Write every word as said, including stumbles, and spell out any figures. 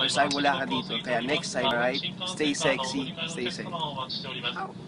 First time wala ka dito. Kaya next time, alright? Stay sexy, stay safe.